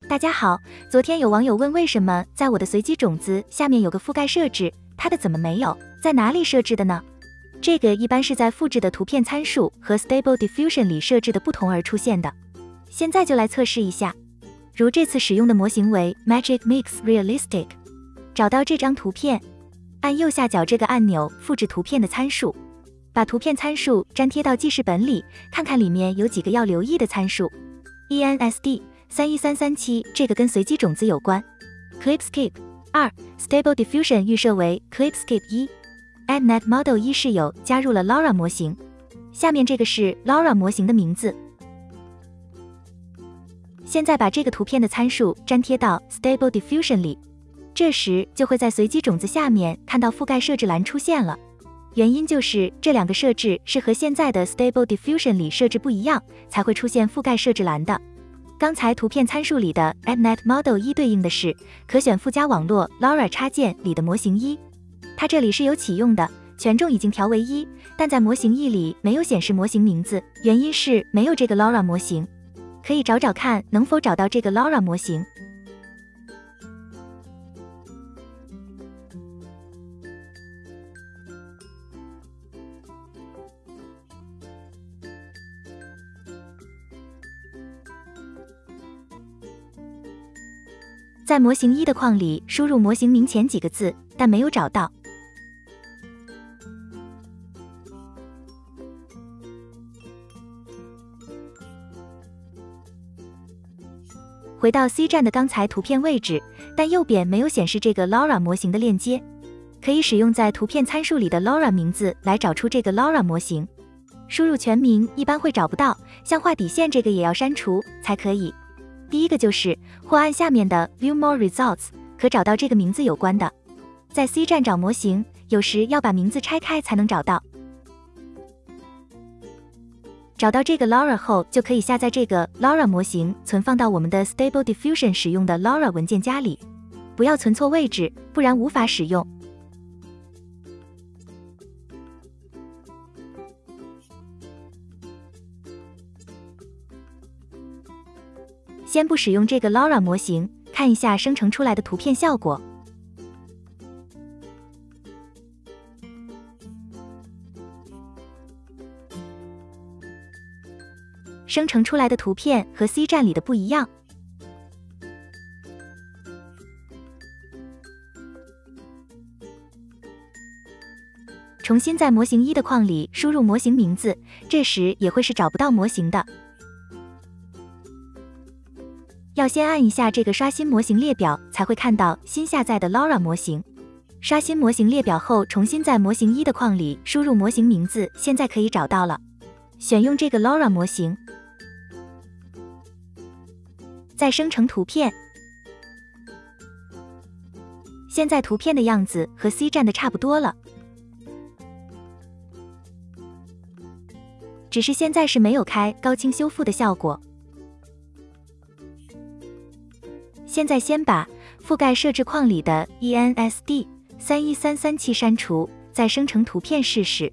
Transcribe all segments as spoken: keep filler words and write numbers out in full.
大家好，昨天有网友问为什么在我的随机种子下面有个覆盖设置，它的怎么没有？在哪里设置的呢？这个一般是在复制的图片参数和 Stable Diffusion 里设置的不同而出现的。现在就来测试一下，如这次使用的模型为 Magic Mix Realistic， 找到这张图片，按右下角这个按钮复制图片的参数，把图片参数粘贴到记事本里，看看里面有几个要留意的参数。E N S D三一三三七 这个跟随机种子有关。Clipscape 二 Stable Diffusion 预设为 Clipscape 一 AdNet Model 一室友加入了 Laura 模型，下面这个是 Laura 模型的名字。现在把这个图片的参数粘贴到 Stable Diffusion 里，这时就会在随机种子下面看到覆盖设置栏出现了。原因就是这两个设置是和现在的 Stable Diffusion 里设置不一样，才会出现覆盖设置栏的。刚才图片参数里的 AdNet Model 一对应的是可选附加网络 Laura 插件里的模型一，它这里是有启用的，权重已经调为一，但在模型一里没有显示模型名字，原因是没有这个 Laura 模型。可以找找看能否找到这个 Laura 模型。在模型一的框里输入模型名前几个字，但没有找到。回到 C 站的刚才图片位置，但右边没有显示这个 Laura 模型的链接，可以使用在图片参数里的 Laura 名字来找出这个 Laura 模型。输入全名一般会找不到，像画底线这个也要删除才可以。第一个就是或按下面的 View More Results 可找到这个名字有关的。在 C 站找模型，有时要把名字拆开才能找到。找到这个 Laura 后，就可以下载这个 Laura 模型，存放到我们的 Stable Diffusion 使用的 Laura 文件夹里，不要存错位置，不然无法使用。先不使用这个 Laura 模型，看一下生成出来的图片效果。生成出来的图片和 C 站里的不一样。重新在模型一的框里输入模型名字，这时也会是找不到模型的。要先按一下这个刷新模型列表，才会看到新下载的 Laura 模型。刷新模型列表后，重新在模型一的框里输入模型名字，现在可以找到了。选用这个 Laura 模型，再生成图片。现在图片的样子和 C 站的差不多了，只是现在是没有开高清修复的效果。现在先把覆盖设置框里的 E N S D 三一三三七删除，再生成图片试试。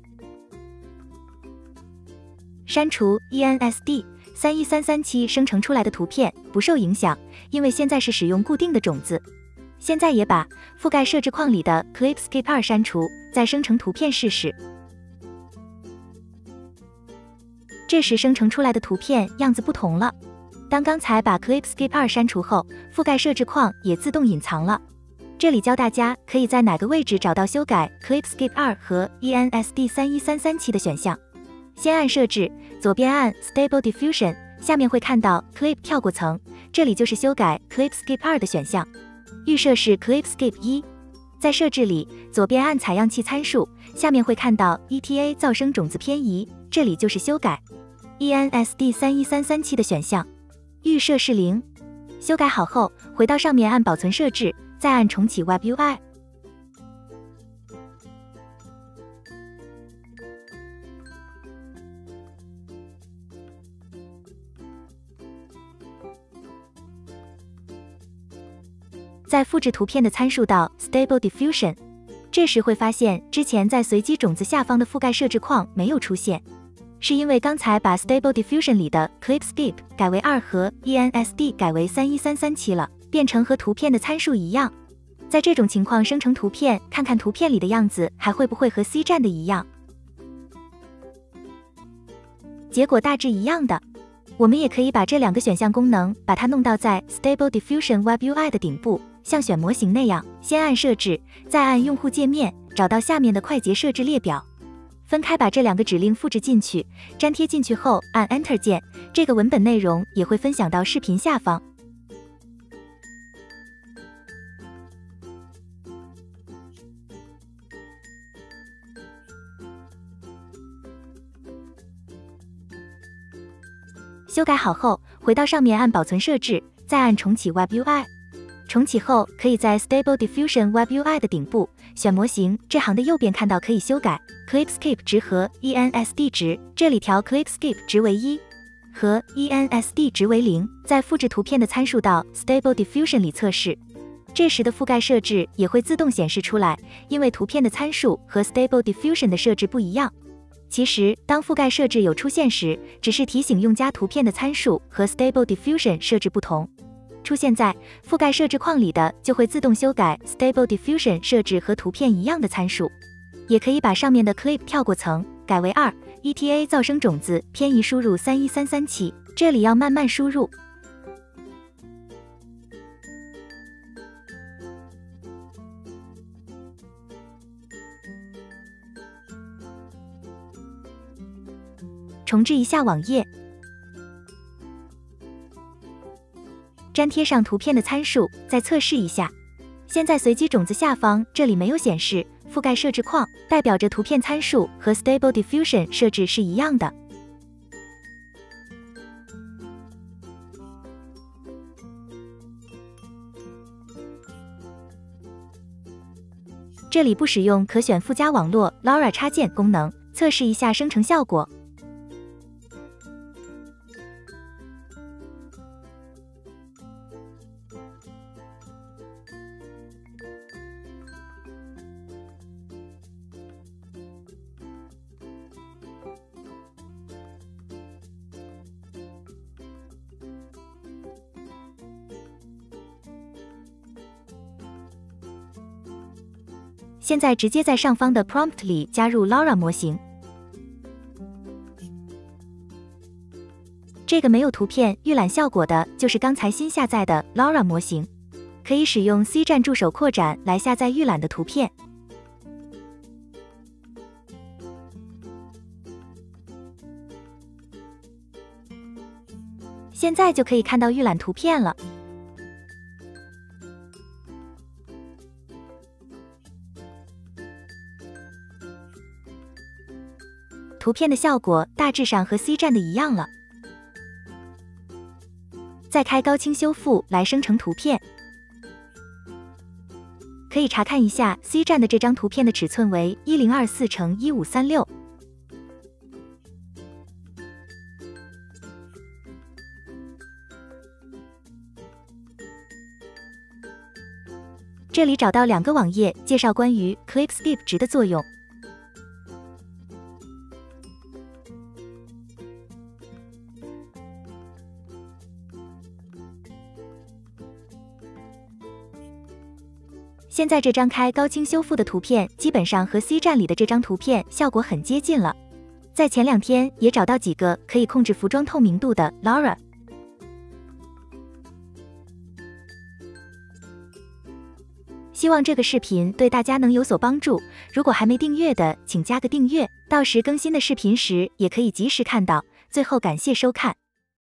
删除 E N S D 三一三三七生成出来的图片不受影响，因为现在是使用固定的种子。现在也把覆盖设置框里的 Clipscape 二删除，再生成图片试试。这时生成出来的图片样子不同了。当刚才把 Clipscape 二删除后，覆盖设置框也自动隐藏了。这里教大家可以在哪个位置找到修改 Clipscape 二和 E N S D 三一三三七的选项。先按设置，左边按 Stable Diffusion， 下面会看到 Clip 跳过层，这里就是修改 Clipscape 二的选项。预设是 Clipscape 一，在设置里左边按采样器参数，下面会看到 E T A 噪声种子偏移，这里就是修改 E N S D 三一三三七的选项。预设是零。修改好后，回到上面按保存设置，再按重启 Web U I。再复制图片的参数到 Stable Diffusion， 这时会发现之前在随机种子下方的覆盖设置框没有出现。 是因为刚才把 Stable Diffusion 里的 Clip Skip 改为二和 E N S D 改为三一三三七了，变成和图片的参数一样。在这种情况生成图片，看看图片里的样子还会不会和 C 站的一样。结果大致一样的。我们也可以把这两个选项功能把它弄到在 Stable Diffusion Web U I 的顶部，像选模型那样，先按设置，再按用户界面，找到下面的快捷设置列表，分开把这两个指令复制进去，粘贴进去后按 Enter 键，这个文本内容也会分享到视频下方。修改好后，回到上面按保存设置，再按重启 Web U I。重启后，可以在 Stable Diffusion Web U I 的顶部选模型这行的右边看到可以修改 Clip Skip 值和 E N S D 值，这里调 Clip Skip 值为一和 E N S D 值为零，再复制图片的参数到 Stable Diffusion 里测试。这时的覆盖设置也会自动显示出来，因为图片的参数和 Stable Diffusion 的设置不一样。其实，当覆盖设置有出现时，只是提醒用家图片的参数和 Stable Diffusion 设置不同。出现在覆盖设置框里的就会自动修改 Stable Diffusion 设置和图片一样的参数。也可以把上面的 Clip 跳过层，改为二 E T A 噪声种子偏移输入三一三三七，这里要慢慢输入。重置一下网页，粘贴上图片的参数，再测试一下。现在随机种子下方这里没有显示覆盖设置框，代表着图片参数和 Stable Diffusion 设置是一样的。这里不使用可选附加网络 LoRa 插件功能，测试一下生成效果。现在直接在上方的 prompt 里加入 LoRa 模型。这个没有图片预览效果的，就是刚才新下载的 LoRa 模型，可以使用 C 站助手扩展来下载预览的图片。现在就可以看到预览图片了。图片的效果大致上和 C 站的一样了。再开高清修复来生成图片，可以查看一下 C 站的这张图片的尺寸为一零二四乘一五三六。这里找到两个网页介绍关于 Clip Skip 值的作用。现在这张开高清修复的图片基本上和 C 站里的这张图片效果很接近了。在前两天也找到几个可以控制服装透明度的 LoRa。希望这个视频对大家能有所帮助。如果还没订阅的，请加个订阅，到时更新的视频时也可以及时看到。最后感谢收看。